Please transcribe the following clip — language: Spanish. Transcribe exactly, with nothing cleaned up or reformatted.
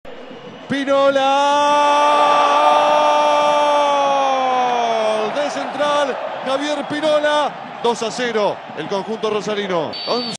Pinola de central, Javier Pinola, dos a cero, el conjunto rosarino.